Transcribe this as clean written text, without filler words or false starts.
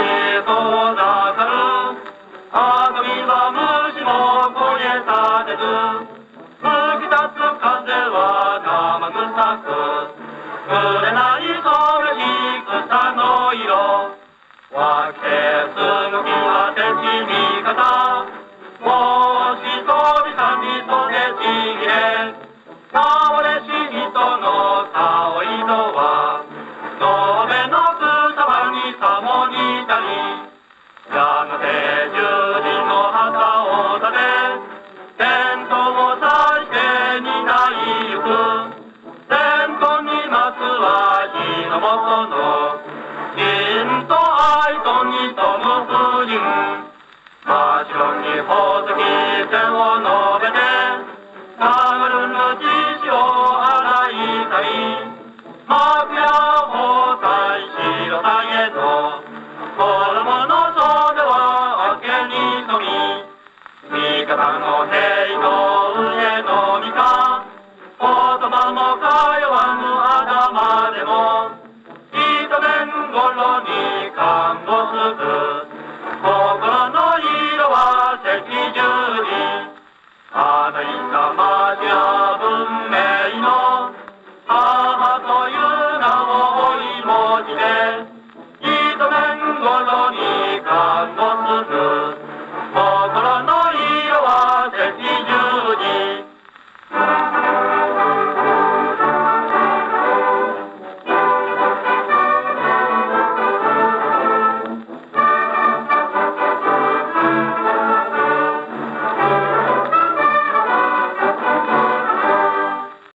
遠ざかる遊び場虫も焦げさせず吹き立つ風は生臭く触れないそれし草の色湧きてすぐきは敵味方もし飛びさみとでちぎれ倒れし人の顔色は延べの草場にさも似たりやがて十字の旗を立て戦闘をさして担いゆく戦闘にまつは火の元の人と愛とに富む婦人真っ白に宝石線を述べて流るぬ血を洗いたい幕や包帯白さへの衣の袖は明けに染み味方の兵の上のみか言葉も通わぬ頭でも一年頃に陥没する心の色は赤十字あないさまじや文明の母という名を追い文字で一年頃に陥没